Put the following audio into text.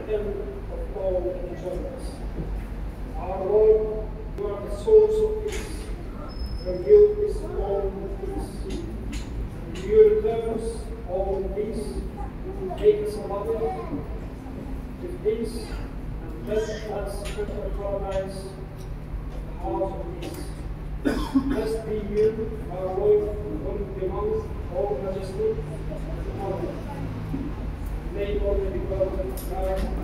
end of all enjoyments. Our Lord, you are the source of peace. Your guilt is alone peace. You returns all in peace. Take us above it with peace, and let us enter paradise, the house of peace. Blessed be you, our Lord, who belongs all majesty and honor. May all be God,